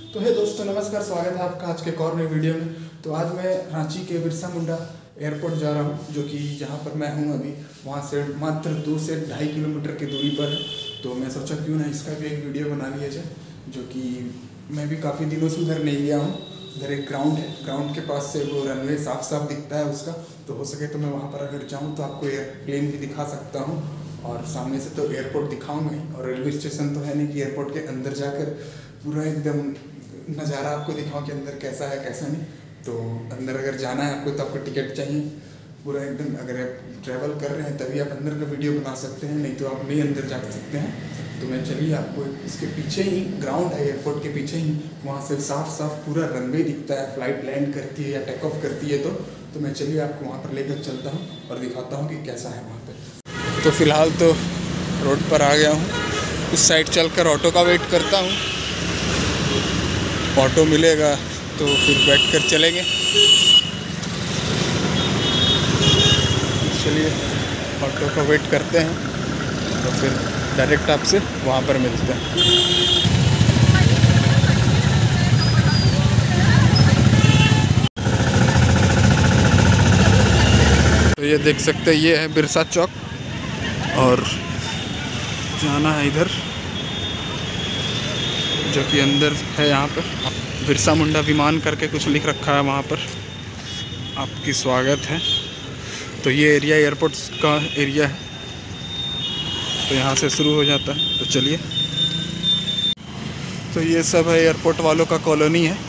तो हे दोस्तों, नमस्कार। स्वागत है आपका आज के एक और नई वीडियो में। तो आज मैं रांची के बिरसा मुंडा एयरपोर्ट जा रहा हूँ, जो कि जहाँ पर मैं हूँ अभी वहाँ से मात्र 2 से 2.5 किलोमीटर की दूरी पर है। तो मैं सोचा क्यों ना इसका भी एक वीडियो बना लिया जाए, जो कि मैं भी काफ़ी दिनों से उधर नहीं गया हूँ। उधर एक ग्राउंड है, ग्राउंड के पास से वो रनवे साफ साफ दिखता है उसका। तो हो सके तो मैं वहाँ पर अगर जाऊँ तो आपको एयरप्लेन भी दिखा सकता हूँ, और सामने से तो एयरपोर्ट दिखाऊंगा ही। और रेलवे स्टेशन तो है नहीं कि एयरपोर्ट के अंदर जाकर पूरा एकदम नज़ारा आपको दिखाऊं कि अंदर कैसा है कैसा नहीं। तो अंदर अगर जाना है आपको तो आपको टिकट चाहिए पूरा एकदम। अगर आप ट्रैवल कर रहे हैं तभी आप अंदर का वीडियो बना सकते हैं, नहीं तो आप नहीं अंदर जा सकते हैं। तो मैं चलिए आपको इसके पीछे ही ग्राउंड है, एयरपोर्ट के पीछे ही, वहाँ से साफ साफ पूरा रनवे दिखता है। फ्लाइट लैंड करती है या टेक ऑफ करती है तो मैं चलिए आपको वहाँ पर लेकर चलता हूँ और दिखाता हूँ कि कैसा है वहाँ पर। तो फ़िलहाल तो रोड पर आ गया हूँ, उस साइड चलकर ऑटो का वेट करता हूँ। ऑटो मिलेगा तो फिर बैठकर चलेंगे। चलिए ऑटो का वेट करते हैं तो फिर डायरेक्ट आपसे वहाँ पर मिलते हैं। तो ये देख सकते हैं, ये है बिरसा चौक और जाना है इधर, जो कि अंदर है। यहाँ पर बिरसा मुंडा विमान करके कुछ लिख रखा है, वहाँ पर आपकी स्वागत है। तो ये एरिया एयरपोर्ट का एरिया है, तो यहाँ से शुरू हो जाता है। तो चलिए, तो ये सब है एयरपोर्ट वालों का कॉलोनी है,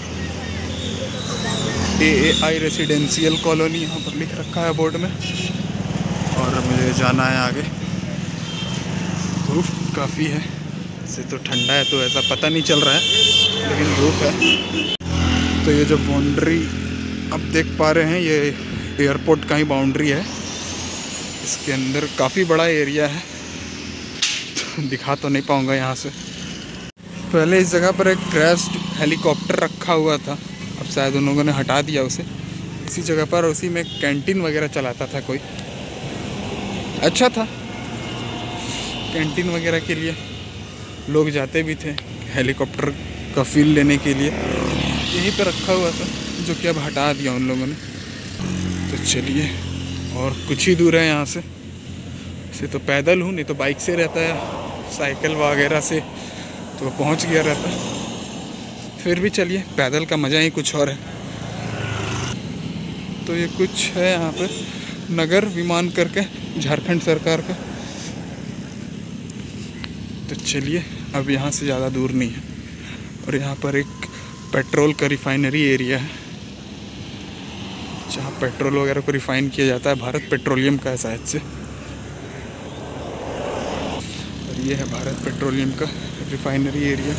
AAI रेसिडेंशियल कॉलोनी यहाँ पर लिख रखा है बोर्ड में। और मुझे जाना है आगे। धूप काफ़ी है, से तो ठंडा है तो ऐसा पता नहीं चल रहा है, लेकिन धूप है। तो ये जो बाउंड्री आप देख पा रहे हैं, ये एयरपोर्ट का ही बाउंड्री है। इसके अंदर काफ़ी बड़ा एरिया है, तो दिखा तो नहीं पाऊँगा यहाँ से। पहले इस जगह पर एक क्रैश्ड हेलीकॉप्टर रखा हुआ था, अब शायद उन लोगों ने हटा दिया उसे। इसी जगह पर उसी में कैंटीन वगैरह चलाता था कोई, अच्छा था। कैंटीन वगैरह के लिए लोग जाते भी थे, हेलीकॉप्टर का फील लेने के लिए। यहीं पर रखा हुआ था, जो कि अब हटा दिया उन लोगों ने। तो चलिए, और कुछ ही दूर है यहाँ से तो पैदल हूँ, नहीं तो बाइक से रहता है, साइकिल वगैरह से तो पहुँच गया रहता। फिर भी चलिए, पैदल का मज़ा ही कुछ और है। तो ये कुछ है यहाँ पर नगर विमान करके, झारखंड सरकार का। तो चलिए, अब यहाँ से ज़्यादा दूर नहीं है। और यहाँ पर एक पेट्रोल का रिफाइनरी एरिया है, जहाँ पेट्रोल वगैरह को रिफ़ाइन किया जाता है। भारत पेट्रोलियम का है शायद से। और ये है भारत पेट्रोलियम का रिफाइनरी एरिया।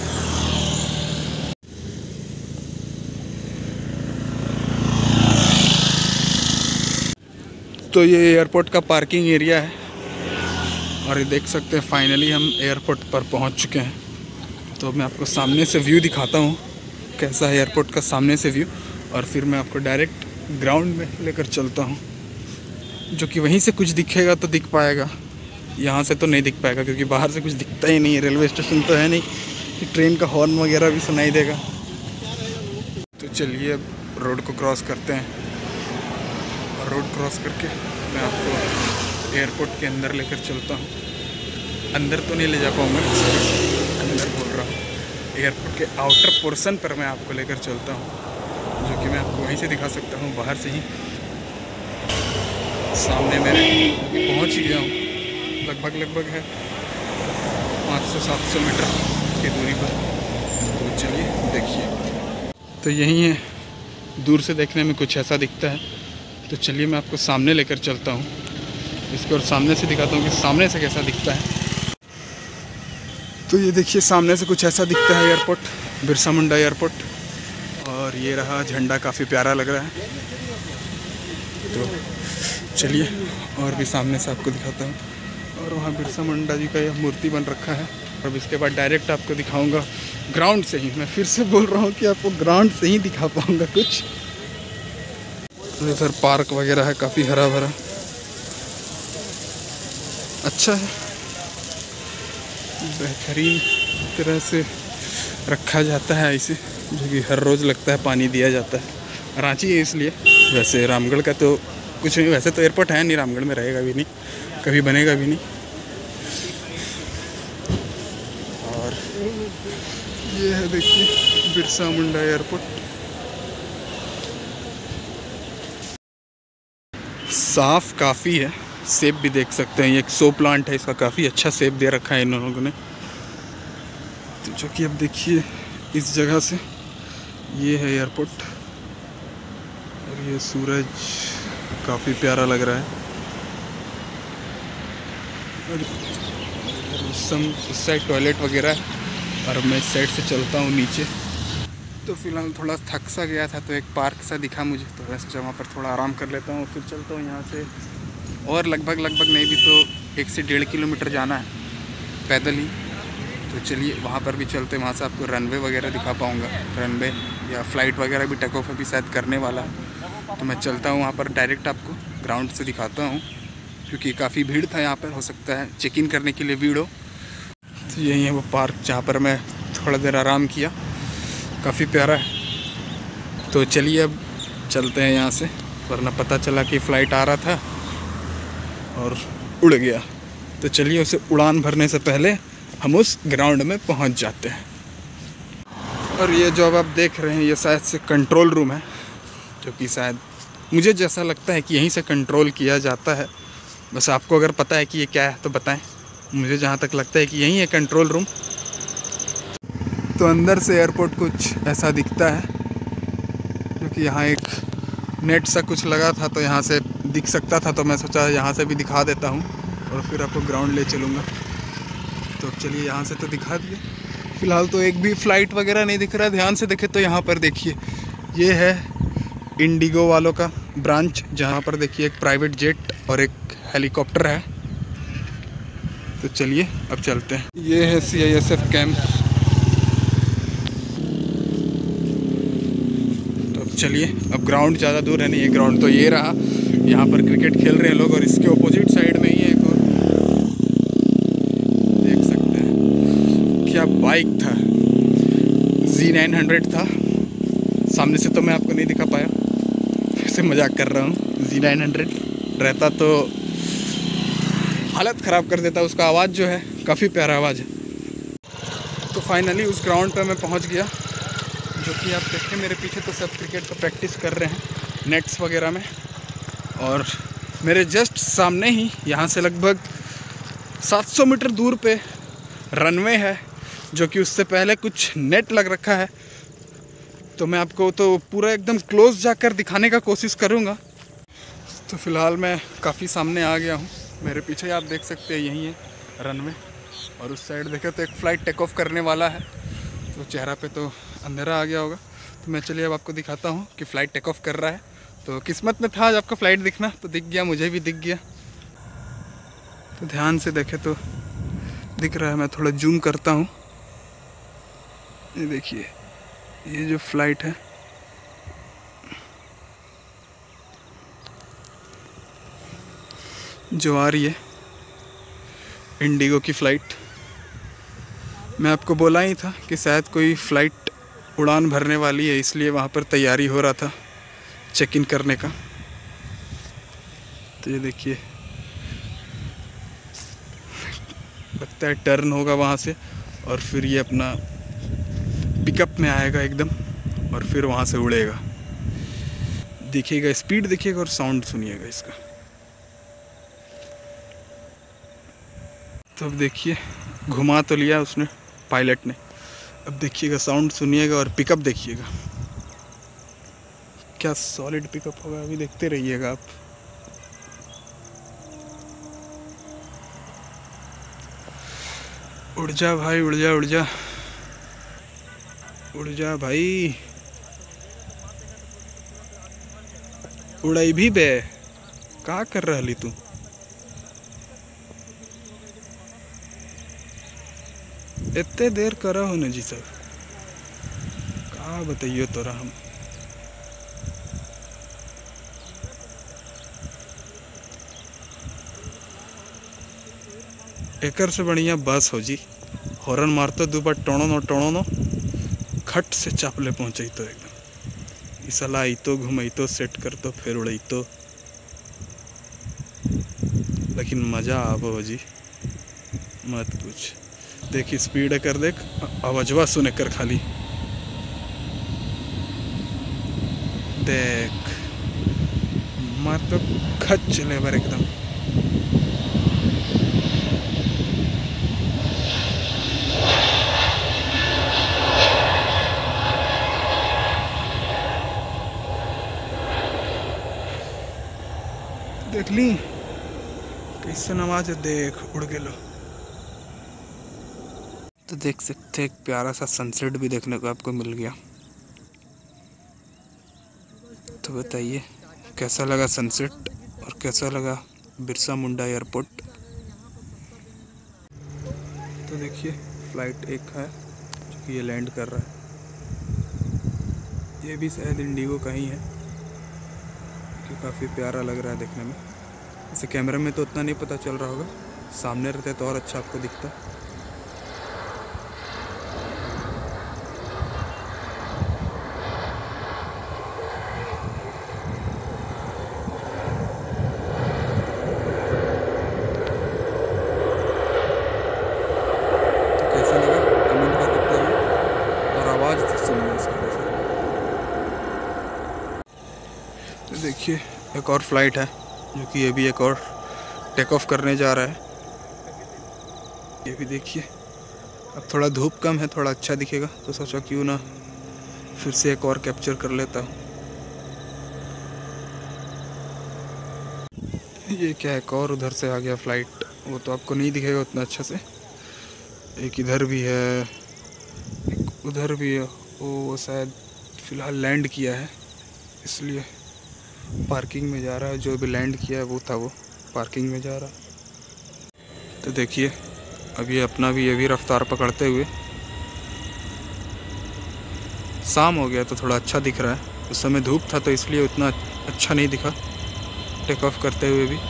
तो ये एयरपोर्ट का पार्किंग एरिया है। और ये देख सकते हैं, फाइनली हम एयरपोर्ट पर पहुंच चुके हैं। तो मैं आपको सामने से व्यू दिखाता हूं, कैसा है एयरपोर्ट का सामने से व्यू। और फिर मैं आपको डायरेक्ट ग्राउंड में लेकर चलता हूं, जो कि वहीं से कुछ दिखेगा तो दिख पाएगा, यहाँ से तो नहीं दिख पाएगा, क्योंकि बाहर से कुछ दिखता ही नहीं है। रेलवे स्टेशन तो है नहीं कि ट्रेन का हॉर्न वगैरह भी सुनाई देगा। तो चलिए, अब रोड को क्रॉस करते हैं। और रोड क्रॉस करके मैं आपको एयरपोर्ट के अंदर लेकर चलता हूँ। अंदर तो नहीं ले जा पाऊँगा, अंदर बोल रहा हूँ, एयरपोर्ट के आउटर पोर्शन पर मैं आपको लेकर चलता हूँ, जो कि मैं आपको वहीं से दिखा सकता हूँ, बाहर से ही। सामने मेरे पहुँच ही गया हूँ, लगभग है 500-700 मीटर की दूरी पर। तो चलिए देखिए, तो यहीं है, दूर से देखने में कुछ ऐसा दिखता है। तो चलिए, मैं आपको सामने लेकर चलता हूँ इसको, और सामने से दिखाता हूँ कि सामने से कैसा दिखता है। तो ये देखिए, सामने से कुछ ऐसा दिखता है एयरपोर्ट, बिरसा मुंडा एयरपोर्ट। और ये रहा झंडा, काफ़ी प्यारा लग रहा है। तो चलिए, और भी सामने से आपको दिखाता हूँ। और वहाँ बिरसा मुंडा जी का यह मूर्ति बन रखा है। और इसके बाद डायरेक्ट आपको दिखाऊँगा ग्राउंड से ही। मैं फिर से बोल रहा हूँ कि आपको ग्राउंड से ही दिखा पाऊँगा कुछ। तो इधर पार्क वगैरह है, काफ़ी हरा भरा, अच्छा है, बेहतरीन तरह से रखा जाता है ऐसे, जो कि हर रोज़ लगता है पानी दिया जाता है। रांची है इसलिए, वैसे रामगढ़ का तो कुछ नहीं, वैसे तो एयरपोर्ट है नहीं, रामगढ़ में रहेगा भी नहीं, कभी बनेगा भी नहीं। और ये है देखिए बिरसा मुंडा एयरपोर्ट। साफ काफ़ी है, सेब भी देख सकते हैं, ये एक शो प्लांट है, इसका काफ़ी अच्छा सेब दे रखा है इन लोगों ने। तो जो कि अब देखिए इस जगह से ये है एयरपोर्ट, और ये सूरज काफ़ी प्यारा लग रहा है। और उस साइड टॉयलेट वगैरह है, और मैं इस साइड से चलता हूँ नीचे। तो फिलहाल थोड़ा थक सा गया था, तो एक पार्क सा दिखा मुझे, तो वैसे वहाँ पर थोड़ा आराम कर लेता हूँ, फिर चलता हूँ यहाँ से। और लगभग नहीं भी तो 1 से 1.5 किलोमीटर जाना है पैदल ही। तो चलिए वहाँ पर भी चलते हैं, वहाँ से आपको रनवे वगैरह दिखा पाऊँगा, रनवे या फ़्लाइट वगैरह भी टेक ऑफ अभी शायद करने वाला है। तो मैं चलता हूँ वहाँ पर, डायरेक्ट आपको ग्राउंड से दिखाता हूँ, क्योंकि काफ़ी भीड़ था यहाँ पर, हो सकता है चेक इन करने के लिए भीड़ हो। तो यही है वो पार्क जहाँ पर मैं थोड़ा देर आराम किया, काफ़ी प्यारा है। तो चलिए अब चलते हैं यहाँ से, वरना पता चला कि फ़्लाइट आ रहा था और उड़ गया। तो चलिए उसे उड़ान भरने से पहले हम उस ग्राउंड में पहुँच जाते हैं। और ये जो अब आप देख रहे हैं, ये शायद से कंट्रोल रूम है, जो कि शायद मुझे जैसा लगता है कि यहीं से कंट्रोल किया जाता है। बस आपको अगर पता है कि ये क्या है तो बताएं। मुझे जहाँ तक लगता है कि यहीं है कंट्रोल रूम। तो अंदर से एयरपोर्ट कुछ ऐसा दिखता है, क्योंकि यहाँ एक नेट सा कुछ लगा था, तो यहाँ से दिख सकता था, तो मैं सोचा यहाँ से भी दिखा देता हूँ और फिर आपको ग्राउंड ले चलूँगा। तो चलिए यहाँ से तो दिखा दिए। फ़िलहाल तो एक भी फ़्लाइट वगैरह नहीं दिख रहा है। ध्यान से देखें तो यहाँ पर देखिए, ये है इंडिगो वालों का ब्रांच, जहाँ पर देखिए एक प्राइवेट जेट और एक हेलीकॉप्टर है। तो चलिए अब चलते हैं। ये है CISF कैंप। तो अब चलिए, अब ग्राउंड ज़्यादा दूर है नहीं, ये ग्राउंड तो ये रहा, यहाँ पर क्रिकेट खेल रहे हैं लोग, और इसके ऑपोजिट साइड में ही है एक और, देख सकते हैं। क्या बाइक था, Z900 था। सामने से तो मैं आपको नहीं दिखा पाया, ऐसे मजाक कर रहा हूँ। Z900 रहता तो हालत ख़राब कर देता, उसका आवाज़ जो है काफ़ी प्यारा आवाज़ है। तो फाइनली उस ग्राउंड पे मैं पहुंच गया, जो कि आप देखते मेरे पीछे तो सब क्रिकेट का प्रैक्टिस कर रहे हैं नेट्स वगैरह में। और मेरे जस्ट सामने ही यहाँ से लगभग 700 मीटर दूर पे रनवे है, जो कि उससे पहले कुछ नेट लग रखा है। तो मैं आपको तो पूरा एकदम क्लोज जाकर दिखाने का कोशिश करूँगा। तो फ़िलहाल मैं काफ़ी सामने आ गया हूँ, मेरे पीछे आप देख सकते हैं यही है रनवे, और उस साइड देखें तो एक फ़्लाइट टेक ऑफ करने वाला है। तो चेहरा पे तो अंधेरा आ गया होगा, तो मैं चलिए अब आपको दिखाता हूँ कि फ़्लाइट टेक ऑफ कर रहा है। तो किस्मत में था आज आपको फ़्लाइट दिखना, तो दिख गया, मुझे भी दिख गया। तो ध्यान से देखें तो दिख रहा है, मैं थोड़ा जूम करता हूँ। ये देखिए, ये जो फ़्लाइट है जो आ रही है, इंडिगो की फ़्लाइट। मैं आपको बोला ही था कि शायद कोई फ़्लाइट उड़ान भरने वाली है, इसलिए वहाँ पर तैयारी हो रहा था चेक इन करने का। तो ये देखिए, लगता है टर्न होगा वहाँ से, और फिर ये अपना पिकअप में आएगा एकदम, और फिर वहाँ से उड़ेगा। देखिएगा, स्पीड देखिएगा और साउंड सुनिएगा इसका। तो अब देखिए, घुमा तो लिया उसने, पायलट ने। अब देखिएगा, साउंड सुनिएगा और पिकअप देखिएगा, क्या सॉलिड पिकअप होगा, अभी देखते रहिएगा आप। उड़ जा भाई, उड़ जा, उड़ जा, उड़ जा भाई, उड़ाई भी बे, का कर रही तू? इतने देर करा हो न जी सर, का बताइए तोरा हम। एकर से बढ़िया बस हो जी, हॉर्न मारते दो बार टोनो नो टोनो नो, खट से चापले पहुँचे तो एकदम इसला आई तो घुमई तो सेट कर तो फिर उड़ई तो, लेकिन मज़ा आवो जी मत पूछ। देखी स्पीड कर देख, आवाजवा सुने कर खाली देख, मार तो खच चले बर एकदम। देख ली कैसे आवाज देख उड़ गेलो। तो देख सकते एक प्यारा सा सनसेट भी देखने को आपको मिल गया। तो बताइए कैसा लगा सनसेट और कैसा लगा बिरसा मुंडा एयरपोर्ट। तो देखिए फ्लाइट एक है जो कि ये लैंड कर रहा है, ये भी शायद इंडिगो का ही है कि काफ़ी प्यारा लग रहा है देखने में। इसे कैमरे में तो उतना नहीं पता चल रहा होगा, सामने रहते तो और अच्छा आपको दिखता। तो देखिए एक और फ्लाइट है जो कि ये भी एक और टेक ऑफ करने जा रहा है। ये भी देखिए, अब थोड़ा धूप कम है, थोड़ा अच्छा दिखेगा, तो सोचा क्यों ना फिर से एक और कैप्चर कर लेता हूँ। ये क्या एक और उधर से आ गया फ्लाइट, वो तो आपको नहीं दिखेगा उतना अच्छा से। एक इधर भी है, एक उधर भी है, वो शायद फ़िलहाल लैंड किया है इसलिए पार्किंग में जा रहा है। जो भी लैंड किया है वो था, वो पार्किंग में जा रहा है। तो देखिए अब ये अपना भी, ये भी रफ्तार पकड़ते हुए, शाम हो गया तो थोड़ा अच्छा दिख रहा है। उस समय धूप था तो इसलिए उतना अच्छा नहीं दिखा टेक ऑफ करते हुए भी।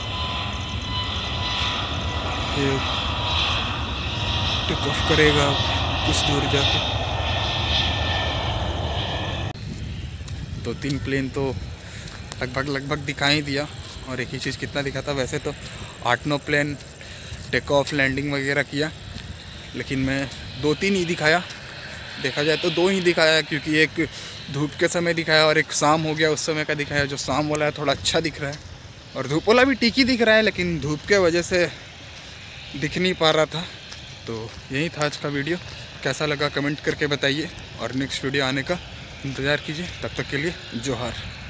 ये टेक ऑफ करेगा कुछ दूर जाके। 2-3 प्लेन तो लगभग दिखा ही दिया, और एक ही चीज़ कितना दिखा था। वैसे तो 8-9 प्लेन टेक ऑफ लैंडिंग वगैरह किया, लेकिन मैं 2-3 ही दिखाया। देखा जाए तो 2 ही दिखाया, क्योंकि एक धूप के समय दिखाया और एक शाम हो गया उस समय का दिखाया। जो शाम वाला है थोड़ा अच्छा दिख रहा है, और धूप वाला भी ठीक ही दिख रहा है, लेकिन धूप के वजह से दिख नहीं पा रहा था। तो यही था आज का वीडियो। कैसा लगा कमेंट करके बताइए, और नेक्स्ट वीडियो आने का इंतज़ार कीजिए। तब तक के लिए जोहार।